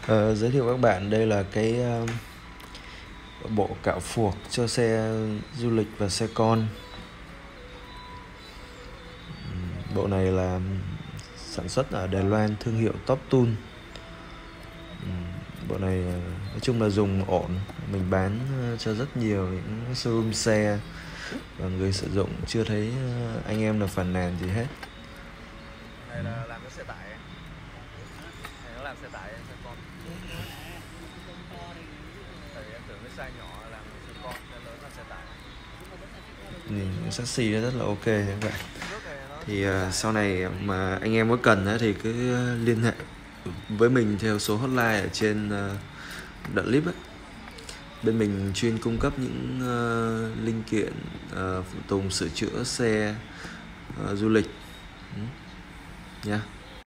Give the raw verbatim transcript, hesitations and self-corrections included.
Ờ, giới thiệu các bạn, đây là cái uh, bộ cạo phuộc cho xe du lịch và xe con. Bộ này là sản xuất ở Đài Loan, thương hiệu Top Tool. Bộ này nói chung là dùng ổn, mình bán cho rất nhiều những showroom xe và người sử dụng chưa thấy anh em là phàn nàn gì hết. Này là làm cái xe tải. Này nó làm xe tải xe con. Tại vì em tưởng cái size nhỏ là làm xe con, xe lớn là xe tải. Nhìn chassis nó rất là ok các bạn. Thì uh, sau này mà anh em có cần á, thì cứ liên hệ với mình theo số hotline ở trên uh, đoạn clip ấy. Bên mình chuyên cung cấp những uh, linh kiện uh, phụ tùng sửa chữa xe uh, du lịch. Ừ. Nha.